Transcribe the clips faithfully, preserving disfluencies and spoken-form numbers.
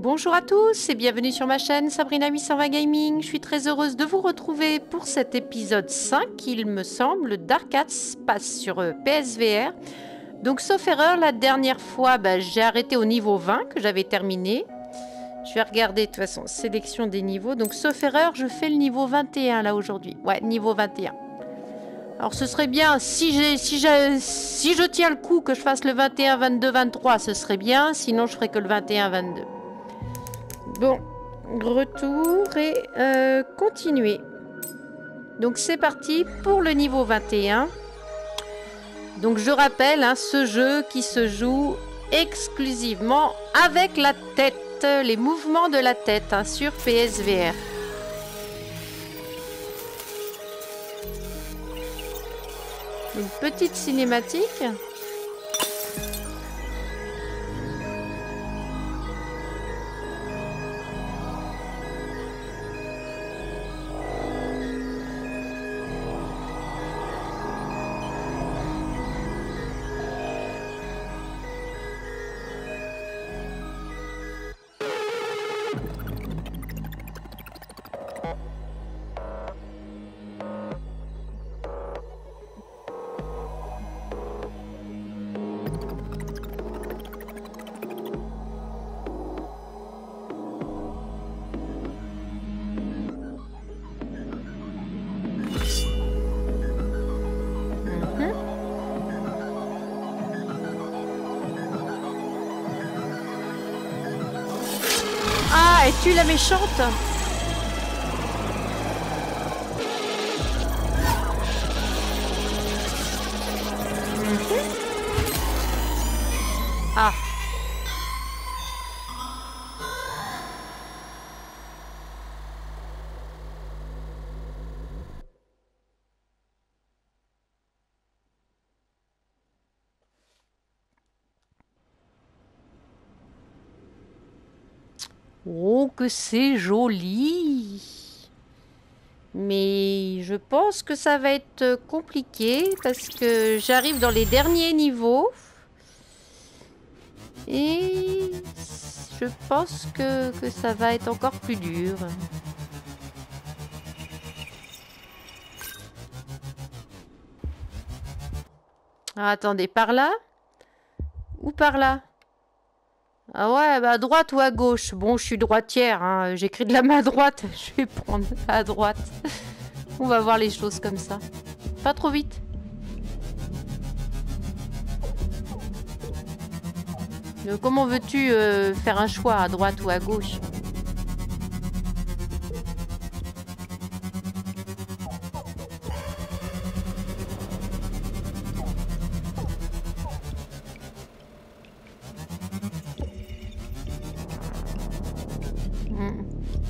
Bonjour à tous et bienvenue sur ma chaîne Sabrina huit cent vingt Gaming. Je suis très heureuse de vous retrouver pour cet épisode cinq, il me semble, d'Arcade Space sur P S V R. Donc sauf erreur, la dernière fois, bah, j'ai arrêté au niveau vingt que j'avais terminé. Je vais regarder de toute façon, sélection des niveaux. Donc sauf erreur, je fais le niveau vingt et un là aujourd'hui. Ouais, niveau vingt et un. Alors ce serait bien, si, j'ai, si, j'ai, si je tiens le coup que je fasse le vingt et un, vingt-deux, vingt-trois, ce serait bien. Sinon je ferai que le vingt et un, vingt-deux. Bon, retour et euh, continuer. Donc c'est parti pour le niveau vingt et un. Donc je rappelle, hein, ce jeu qui se joue exclusivement avec la tête, les mouvements de la tête, hein, sur P S V R. Une petite cinématique. Ah, es-tu la méchante? Mm-hmm. Ah. Oh, que c'est joli! Mais je pense que ça va être compliqué parce que j'arrive dans les derniers niveaux. Et je pense que, que ça va être encore plus dur. Ah, attendez, par là? Ou par là? Ah ouais, bah à droite ou à gauche? Bon, je suis droitière, hein. J'écris de la main droite. Je vais prendre à droite. On va voir les choses comme ça. Pas trop vite. Donc, comment veux-tu euh, faire un choix à droite ou à gauche? Hmm.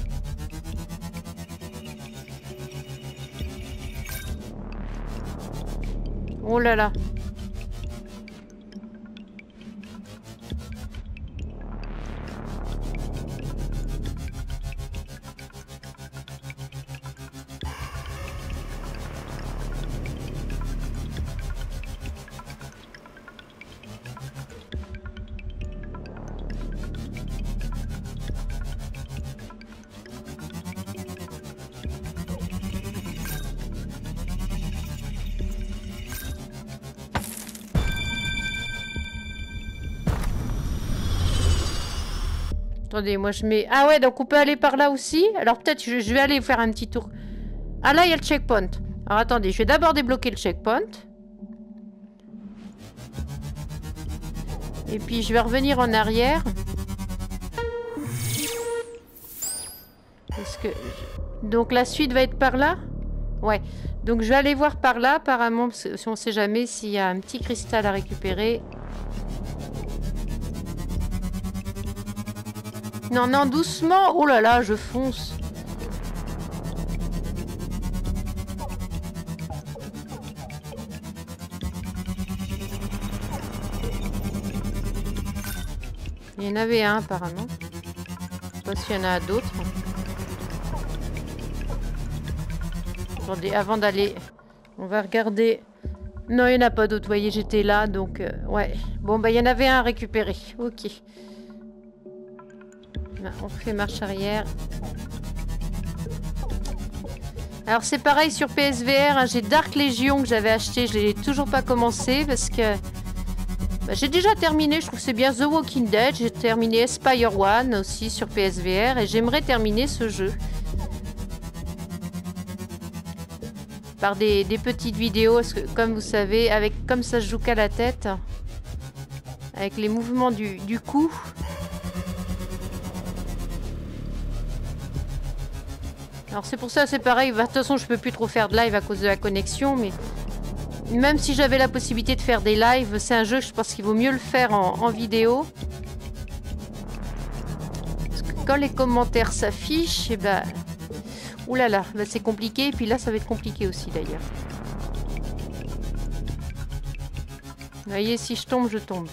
Oh là là. Attendez, moi je mets... Ah ouais, donc on peut aller par là aussi. Alors peut-être je, je vais aller faire un petit tour. Ah là, il y a le checkpoint. Alors attendez, je vais d'abord débloquer le checkpoint. Et puis je vais revenir en arrière. Parce que... Donc la suite va être par là? Ouais. Donc je vais aller voir par là, apparemment, parce que si on sait jamais s'il y a un petit cristal à récupérer. Non, non, doucement. Oh là là, je fonce. Il y en avait un, apparemment. Je sais pas s'il y en a d'autres. Attendez, avant d'aller... On va regarder... Non, il n'y en a pas d'autres. Vous voyez, j'étais là, donc... Euh, ouais. Bon, bah, il y en avait un à récupérer. Ok. On fait marche arrière. Alors c'est pareil sur P S V R, hein, j'ai Dark Legion que j'avais acheté, je l'ai toujours pas commencé parce que bah, j'ai déjà terminé, je trouve que c'est bien The Walking Dead, j'ai terminé Spire One aussi sur P S V R et j'aimerais terminer ce jeu. Par des, des petites vidéos, parce que, comme vous savez, avec comme ça je joue qu'à la tête, avec les mouvements du, du cou. Alors c'est pour ça, c'est pareil, de toute façon je peux plus trop faire de live à cause de la connexion, mais même si j'avais la possibilité de faire des lives, c'est un jeu, je pense qu'il vaut mieux le faire en, en vidéo. Parce que quand les commentaires s'affichent, et ben... Ouh là là, là c'est compliqué, et puis là ça va être compliqué aussi d'ailleurs. Vous voyez, si je tombe, je tombe.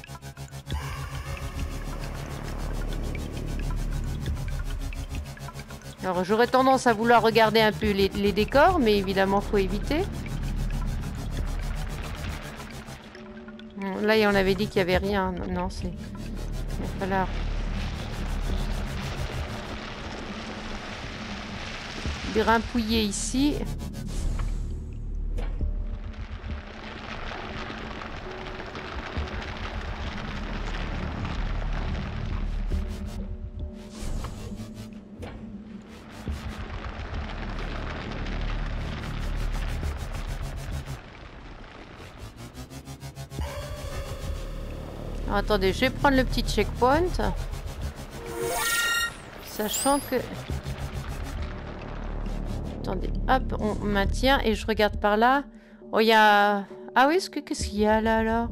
Alors j'aurais tendance à vouloir regarder un peu les, les décors, mais évidemment faut éviter. Bon, là on avait dit qu'il n'y avait rien. Non, c'est... Il va falloir... grimpouiller ici. Alors, attendez, je vais prendre le petit checkpoint. Sachant que... Attendez, hop, on maintient et je regarde par là. Oh, il y a... Ah oui, qu'est-ce qu'il y a là, là?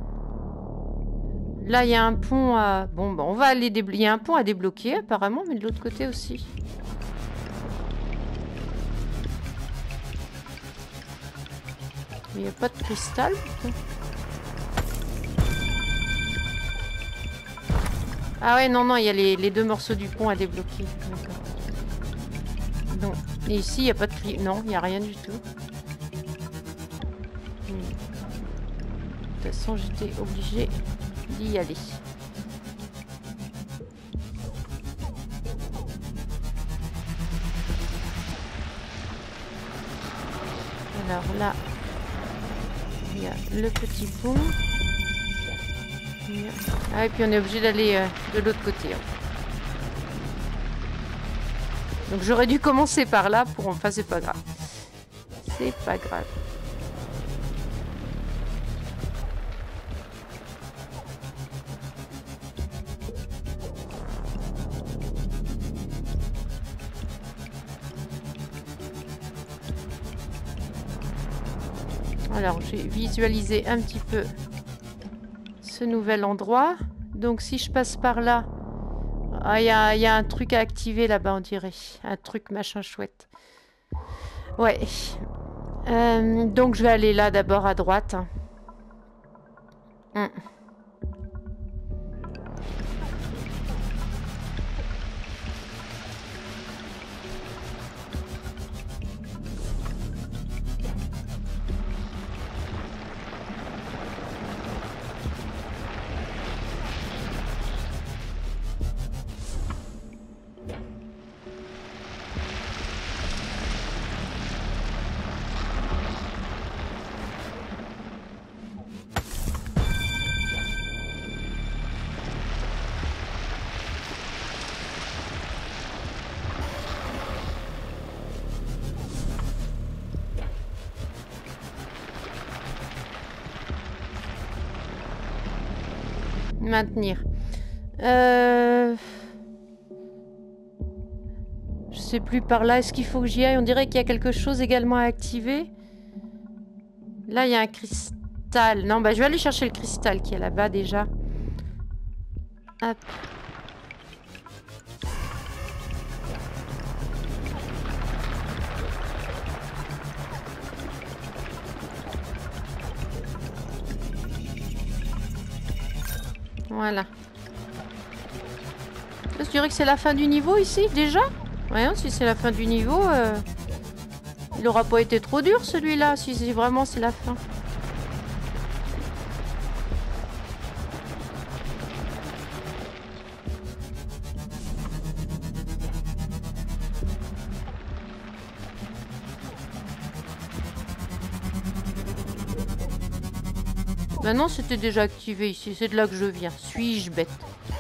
Là, il y a un pont à... Bon, bah, on va aller débloquer. Il y a un pont à débloquer, apparemment, mais de l'autre côté aussi. Il n'y a pas de cristal. Ah ouais, non, non, il y a les, les deux morceaux du pont à débloquer. D'accord. Non. Et ici, il n'y a pas de cri... Non, il n'y a rien du tout. De toute façon, j'étais obligée d'y aller. Alors là, il y a le petit pont. Ah, et puis on est obligé d'aller euh, de l'autre côté. Hein. Donc j'aurais dû commencer par là pour... Enfin, c'est pas grave. C'est pas grave. Alors, j'ai visualisé un petit peu ce nouvel endroit. Donc, si je passe par là... Ah, il y a, y a un truc à activer là-bas, on dirait. Un truc machin chouette. Ouais. Euh, donc, je vais aller là d'abord à droite. Hum. Maintenir. Euh... Je sais plus par là. Est-ce qu'il faut que j'y aille? On dirait qu'il y a quelque chose également à activer. Là, il y a un cristal. Non, bah je vais aller chercher le cristal qui est là-bas déjà. Hop. Voilà. Je dirais que c'est la fin du niveau ici, déjà. Ouais, hein, si c'est la fin du niveau, euh, il n'aura pas été trop dur celui-là, si c'est vraiment c'est la fin. Maintenant, c'était déjà activé ici. C'est de là que je viens. Suis-je bête?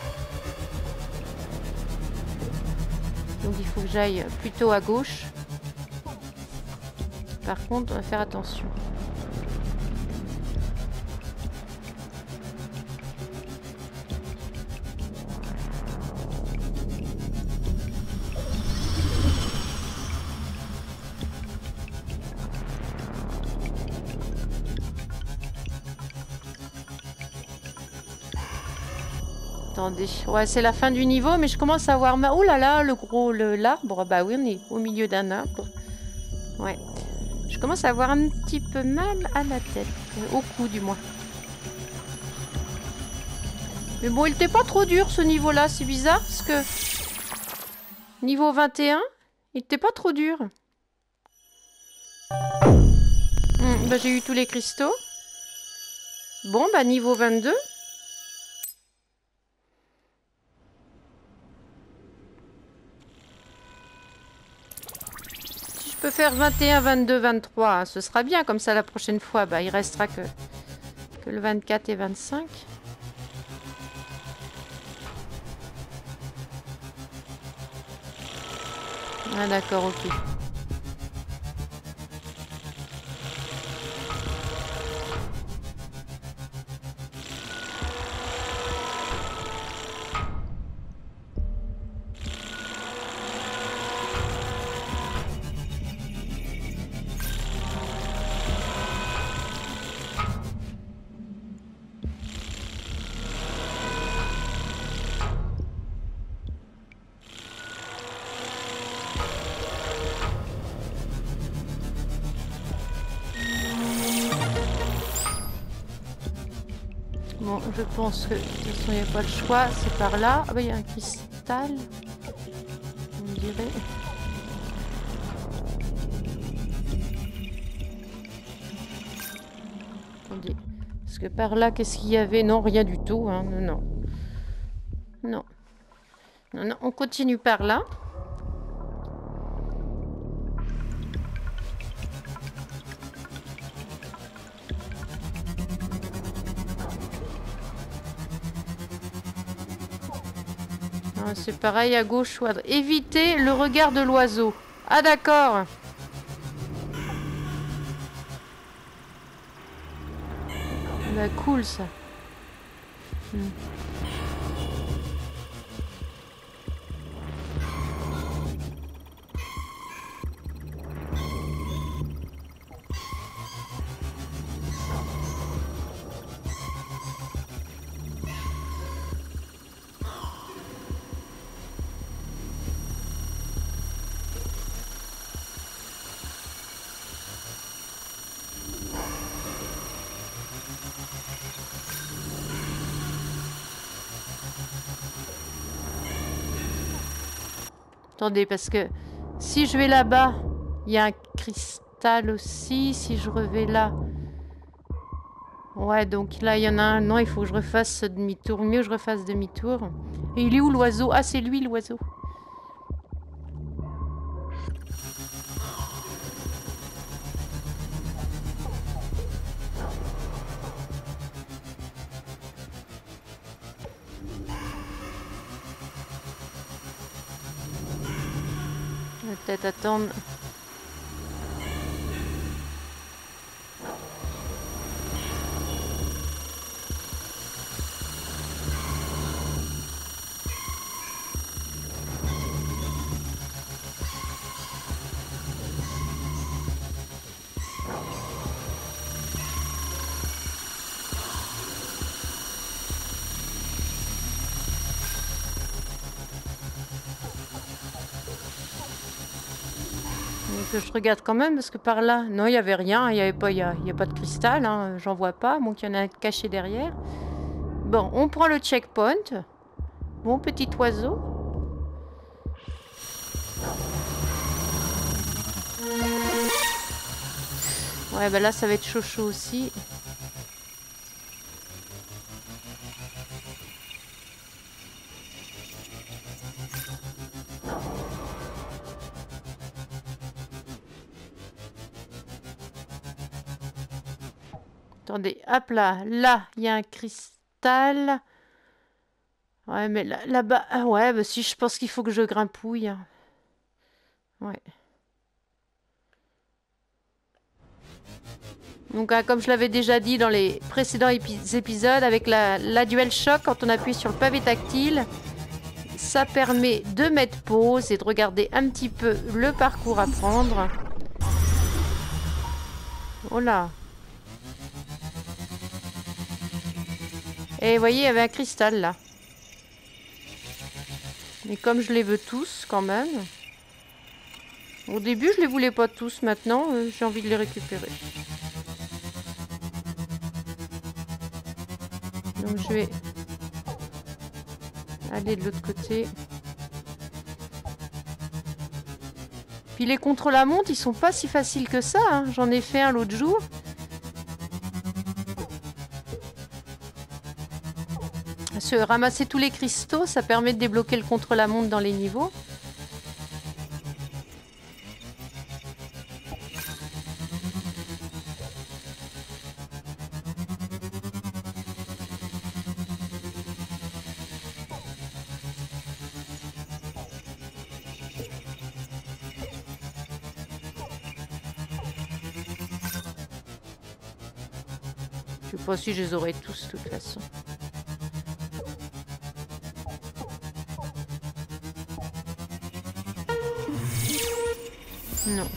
Donc, il faut que j'aille plutôt à gauche. Par contre, on va faire attention. Attendez, ouais, c'est la fin du niveau, mais je commence à voir ma... Oh là là, le gros, le l'arbre. Bah oui, on est au milieu d'un arbre. Ouais. Je commence à avoir un petit peu mal à la tête. Au cou, du moins. Mais bon, il était pas trop dur, ce niveau-là. C'est bizarre, parce que... Niveau vingt et un, il était pas trop dur. Hum, bah, j'ai eu tous les cristaux. Bon, bah, niveau vingt-deux... Je peux faire vingt et un, vingt-deux, vingt-trois, hein, ce sera bien, comme ça la prochaine fois, bah, il restera que, que le vingt-quatre et vingt-cinq. Ah d'accord, ok. Bon, je pense que de toute façon, il n'y a pas le choix. C'est par là. Ah bah, il y a un cristal. On dirait. Attendez. Parce que par là, qu'est-ce qu'il y avait? Non, rien du tout. Hein. Non, non. Non. Non, non. On continue par là. C'est pareil à gauche ou à droite. Éviter le regard de l'oiseau. Ah d'accord. Bah cool ça. Hmm. Attendez, parce que si je vais là-bas, il y a un cristal aussi. Si je revais là... Ouais, donc là, il y en a un. Non, il faut que je refasse demi-tour. Mieux que je refasse demi-tour. Et il est où l'oiseau? Ah, c'est lui l'oiseau. Je vais peut-être attendre. Que je regarde quand même parce que par là, non, il n'y avait rien, il n'y avait pas, il y a, il y a pas de cristal, hein, j'en vois pas, donc il y en a un caché derrière. Bon, on prend le checkpoint. Bon petit oiseau. Ouais, ben là, ça va être chaud chaud aussi. Regardez, hop là. Là, il y a un cristal. Ouais, mais là- là-bas... ah ouais, bah si, je pense qu'il faut que je grimpouille. Ouais. Donc, ah, comme je l'avais déjà dit dans les précédents épi- épisodes, avec la, la DualShock, quand on appuie sur le pavé tactile, ça permet de mettre pause et de regarder un petit peu le parcours à prendre. Oh là. Et vous voyez, il y avait un cristal là. Mais comme je les veux tous quand même. Au début, je les voulais pas tous. Maintenant, euh, j'ai envie de les récupérer. Donc je vais aller de l'autre côté. Puis les contre-la-montre, ils sont pas si faciles que ça. Hein. J'en ai fait un l'autre jour. Se ramasser tous les cristaux, ça permet de débloquer le contre-la-montre dans les niveaux. Je sais pas si je les aurai tous de toute façon. Non.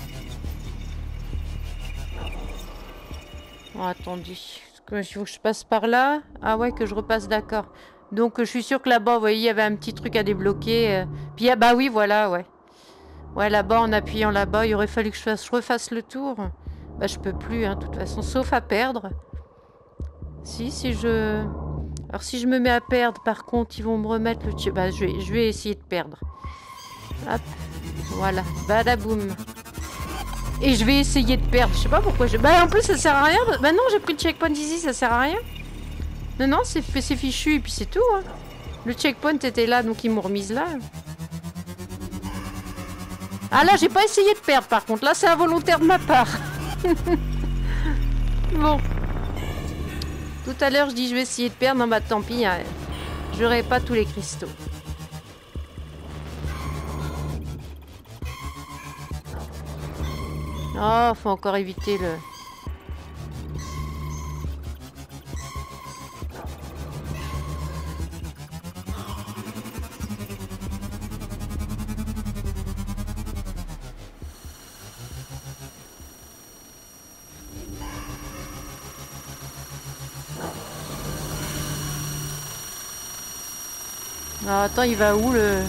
Oh, attendez. Il faut que je passe par là. Ah ouais, que je repasse, d'accord. Donc je suis sûre que là-bas, vous voyez, il y avait un petit truc à débloquer. euh. Puis ah bah oui, voilà, ouais. Ouais, là-bas, en appuyant là-bas, il aurait fallu que je, fasse, je refasse le tour. Bah je peux plus, hein, de toute façon, sauf à perdre. Si, si je... Alors si je me mets à perdre, par contre, ils vont me remettre le... Bah je vais, je vais essayer de perdre. Hop, voilà, badaboum. Et je vais essayer de perdre, je sais pas pourquoi je... Bah en plus ça sert à rien, bah non j'ai pris le checkpoint ici, ça sert à rien. Non, non, c'est fichu et puis c'est tout. Hein. Le checkpoint était là, donc ils m'ont remise là. Ah là, j'ai pas essayé de perdre par contre. Là, c'est involontaire de ma part. Bon. Tout à l'heure, je dis je vais essayer de perdre. Non, bah tant pis. Hein. J'aurai pas tous les cristaux. Oh, faut encore éviter le... Ah, attends, il va où le...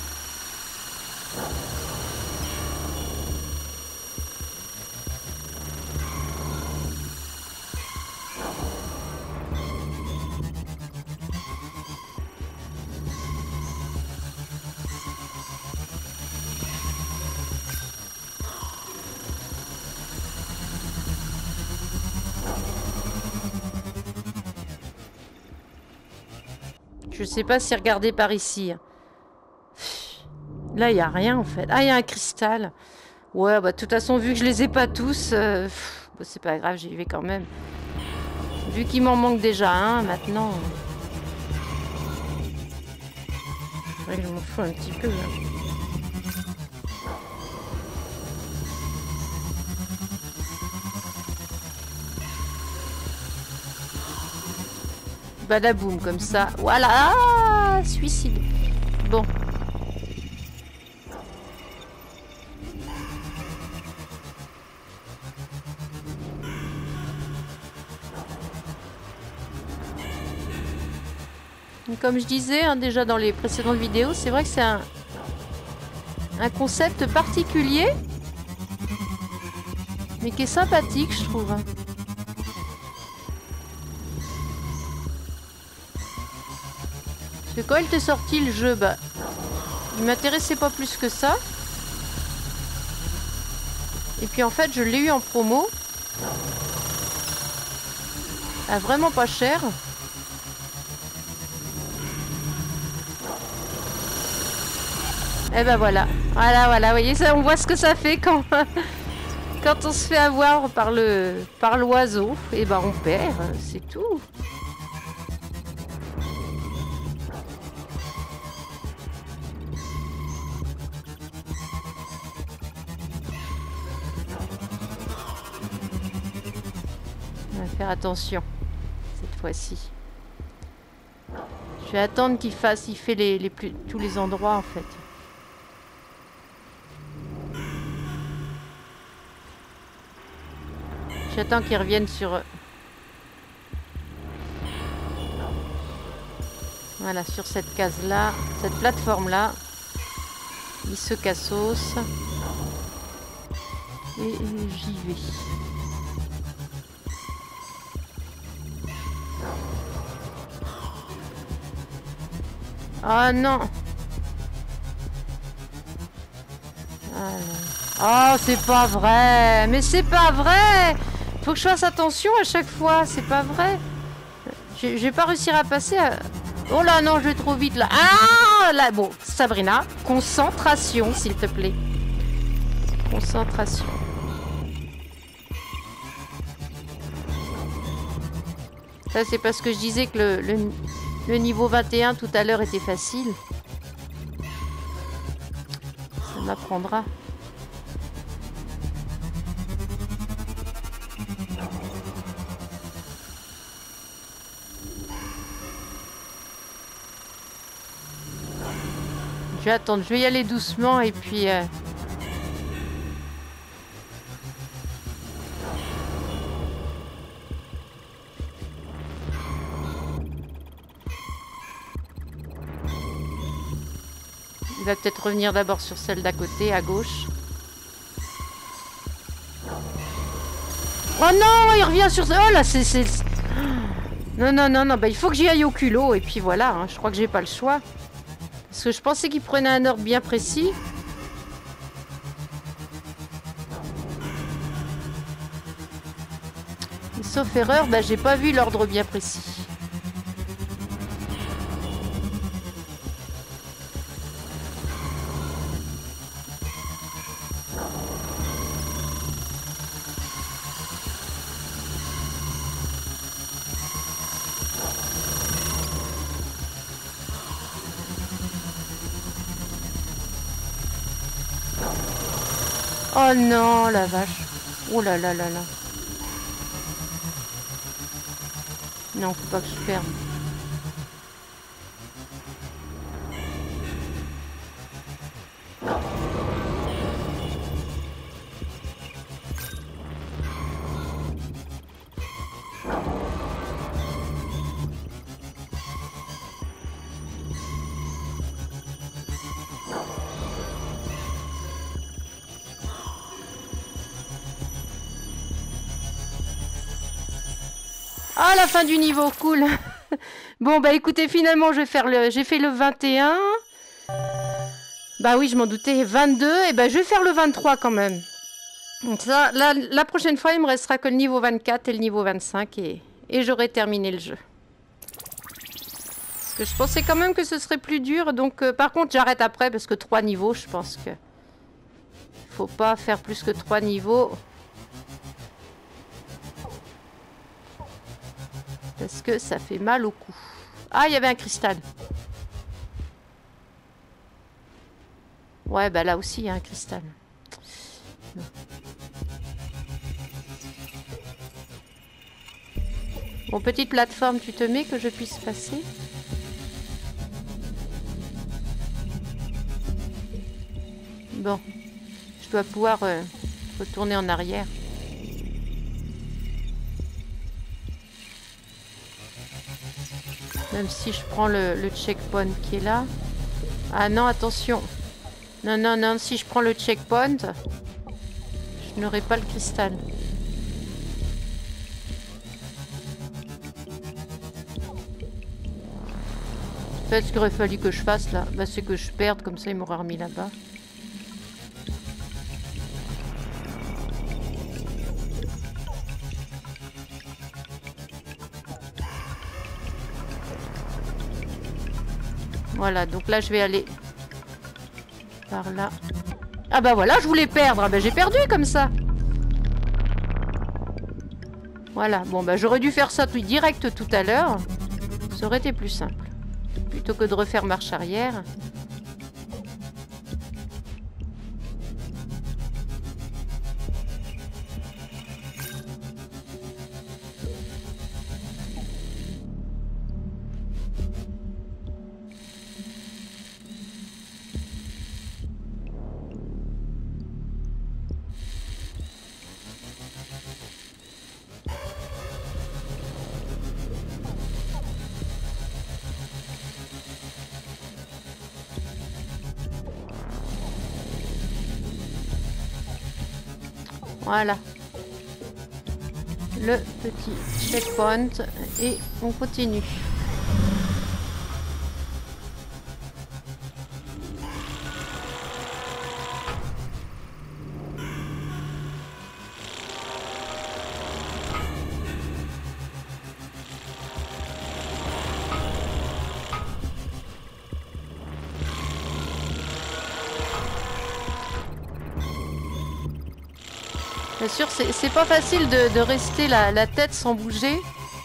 Je sais pas si regarder par ici. Là, il n'y a rien en fait. Ah, il y a un cristal. Ouais, bah de toute façon, vu que je les ai pas tous, euh, bah, c'est pas grave, j'y vais quand même. Vu qu'il m'en manque déjà un, maintenant... Ouais, je m'en fous un petit peu, là. Badaboum, comme ça. Voilà. Ah, suicide. Bon. Comme je disais hein, déjà dans les précédentes vidéos, c'est vrai que c'est un, un concept particulier, mais qui est sympathique, je trouve. Parce que quand il était sorti le jeu, bah, il m'intéressait pas plus que ça. Et puis en fait, je l'ai eu en promo, à vraiment pas cher. Et ben voilà, voilà, voilà, vous voyez ça, on voit ce que ça fait quand, quand on se fait avoir par le par l'oiseau, et ben on perd, c'est tout. On va faire attention cette fois-ci. Je vais attendre qu'il fasse, il fait les, les plus, tous les endroits en fait. J'attends qu'il revienne sur... Voilà, sur cette case-là, cette plateforme-là. Il se cassos. Et j'y vais. Ah non. Ah oh, c'est pas vrai. Mais c'est pas vrai. Faut que je fasse attention à chaque fois. C'est pas vrai. Je, je vais pas réussir à passer à... Oh là non, je vais trop vite là. Ah là, bon, Sabrina, concentration s'il te plaît. Concentration. Ça c'est parce que je disais que le... le... Le niveau vingt et un tout à l'heure était facile. Ça m'apprendra. Je vais attendre, je vais y aller doucement et puis... Euh... Il va peut-être revenir d'abord sur celle d'à côté, à gauche. Oh non, il revient sur... Oh là, c'est... Non, non, non, non, bah, il faut que j'y aille au culot. Et puis voilà, hein, je crois que j'ai pas le choix. Parce que je pensais qu'il prenait un ordre bien précis. Et sauf erreur, bah, j'ai pas vu l'ordre bien précis. Oh non, la vache. Oh là là là là. Non, faut pas que je perde. Ah, la fin du niveau, cool. Bon, bah écoutez, finalement, je vais faire le... j'ai fait le vingt et un. Bah oui, je m'en doutais. vingt-deux, et bah je vais faire le vingt-trois quand même. Donc ça, la, la prochaine fois, il me restera que le niveau vingt-quatre et le niveau vingt-cinq, et, et j'aurai terminé le jeu. Parce que je pensais quand même que ce serait plus dur, donc euh, par contre, j'arrête après, parce que trois niveaux, je pense que... Faut pas faire plus que trois niveaux. Parce que ça fait mal au cou. Ah, il y avait un cristal. Ouais, bah là aussi, il y a un cristal. Non. Bon, petite plateforme, tu te mets que je puisse passer. Bon. Je dois pouvoir euh, retourner en arrière. Même si je prends le, le checkpoint qui est là. Ah non, attention. Non, non, non, si je prends le checkpoint, je n'aurai pas le cristal. En fait, ce qu'il aurait fallu que je fasse là, bah, c'est que je perde, comme ça il m'aura remis là-bas. Voilà, donc là je vais aller par là. Ah bah voilà, je voulais perdre. Ah bah j'ai perdu comme ça. Voilà, bon bah j'aurais dû faire ça tout direct tout à l'heure. Ça aurait été plus simple. Plutôt que de refaire marche arrière. Voilà. Le petit checkpoint et on continue. Bien sûr, c'est pas facile de, de rester la, la tête sans bouger.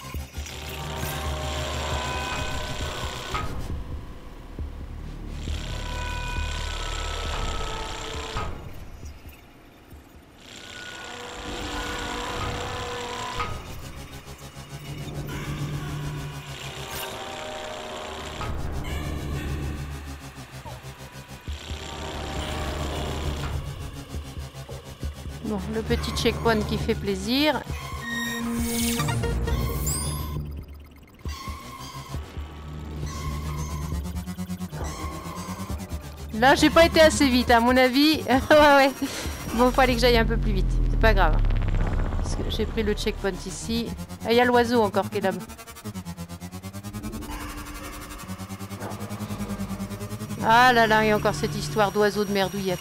Bon, le petit checkpoint qui fait plaisir. Là, j'ai pas été assez vite, à mon avis. Ouais, ouais. Bon, il fallait que j'aille un peu plus vite. C'est pas grave. Parce que j'ai pris le checkpoint ici. Ah, il y a l'oiseau encore qui est là-bas. Ah là là, il y a encore cette histoire d'oiseau de merdouillette.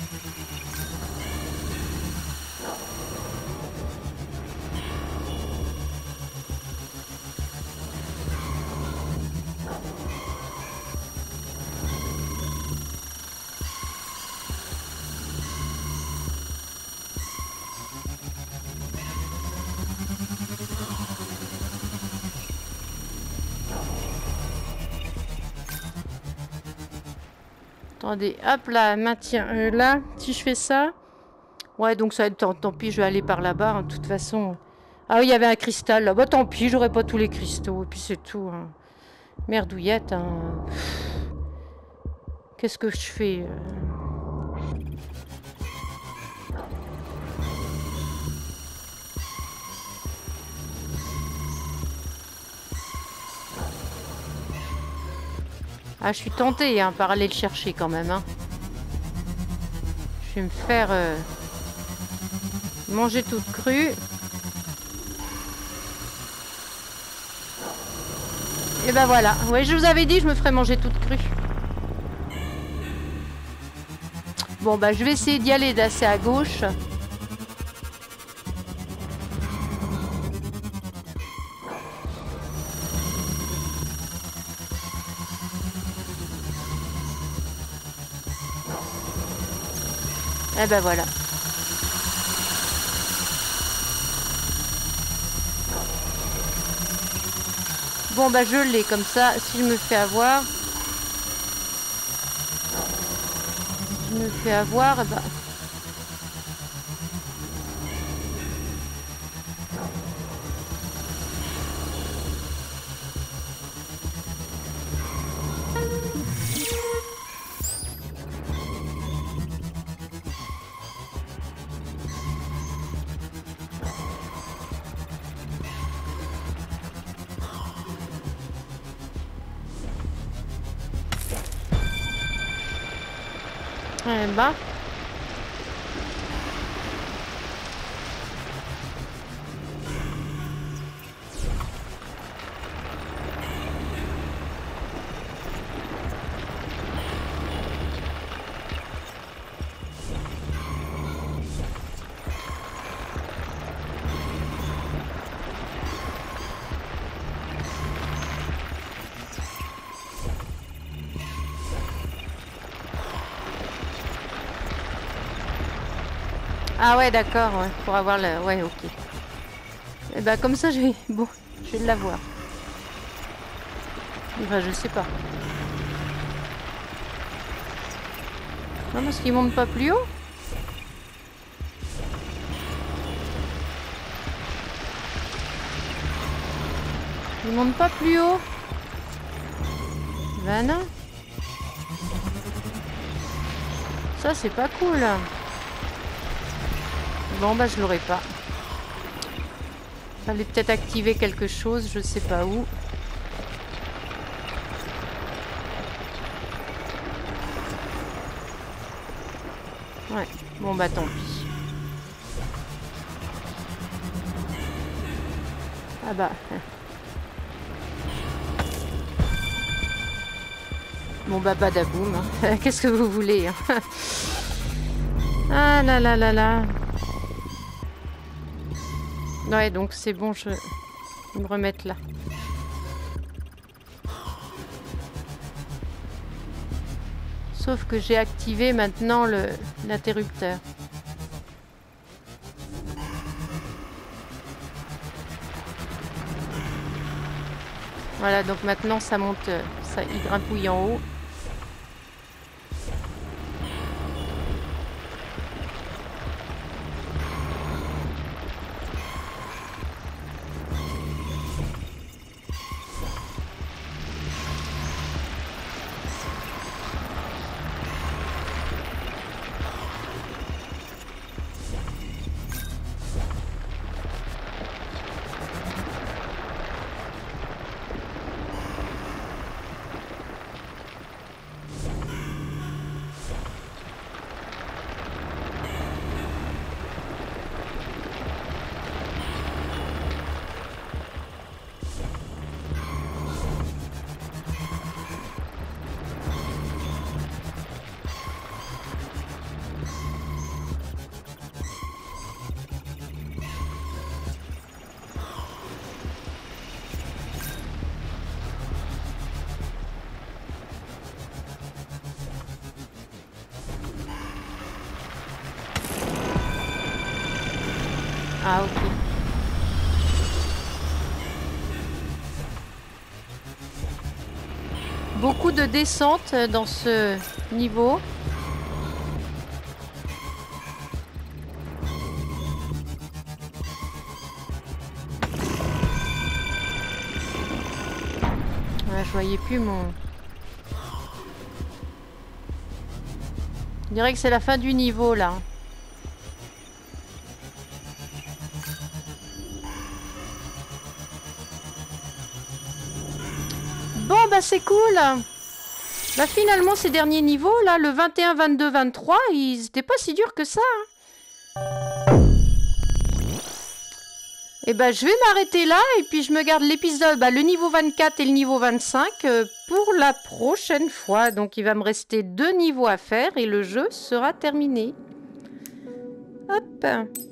Attendez, hop là, maintien. Euh, là, si je fais ça... Ouais, donc ça va être... Tant, tant pis, je vais aller par là-bas, hein, de toute façon. Ah oui, il y avait un cristal là. Bah tant pis, j'aurai pas tous les cristaux. Et puis c'est tout. Hein. Merdouillette. Hein. Qu'est-ce que je fais euh... Ah, je suis tentée hein, par aller le chercher quand même. Hein. Je vais me faire euh, manger toute crue. Et ben voilà. Ouais, je vous avais dit, je me ferais manger toute crue. Bon, bah je vais essayer d'y aller d'assez à gauche. Et ben voilà. Bon bah je l'ai comme ça, si je me fais avoir... Si je me fais avoir, bah... Eh ben... Ah ouais, d'accord, ouais, pour avoir le... Ouais, ok. Et bah comme ça, je vais... Bon, je vais l'avoir. Enfin, je sais pas. Non, parce qu'il monte pas plus haut. Il monte pas plus haut. Ben non. Ça, c'est pas cool. Bon, bah, je l'aurai pas. Fallait peut-être activer quelque chose, je sais pas où. Ouais, bon, bah, tant pis. Ah bah... Bon bah badaboum, hein. Qu'est-ce que vous voulez hein. Ah là là là là. Ouais donc c'est bon, je vais me remettre là. Sauf que j'ai activé maintenant le l'interrupteur. Voilà donc maintenant ça monte, ça il grimpouille en haut. Ah ok. Beaucoup de descente dans ce niveau. Ouais, je voyais plus mon... Je dirais que c'est la fin du niveau là. Bon bah c'est cool. Bah finalement ces derniers niveaux là, le vingt et un, vingt-deux, vingt-trois, ils étaient pas si durs que ça. Hein. Et bah je vais m'arrêter là et puis je me garde l'épisode, bah, le niveau vingt-quatre et le niveau vingt-cinq euh, pour la prochaine fois. Donc il va me rester deux niveaux à faire et le jeu sera terminé. Hop.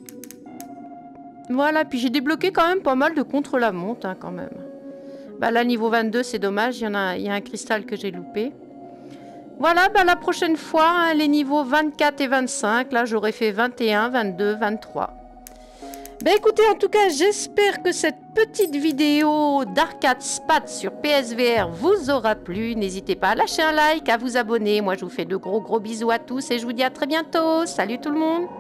Voilà, puis j'ai débloqué quand même pas mal de contre-la-montre hein, quand même. Bah là, niveau vingt-deux, c'est dommage, il y en a, il y a un cristal que j'ai loupé. Voilà, bah la prochaine fois, hein, les niveaux vingt-quatre et vingt-cinq, là j'aurais fait vingt et un, vingt-deux, vingt-trois. Bah écoutez, en tout cas, j'espère que cette petite vidéo d'Arcade Spat sur P S V R vous aura plu. N'hésitez pas à lâcher un like, à vous abonner. Moi, je vous fais de gros gros bisous à tous et je vous dis à très bientôt. Salut tout le monde!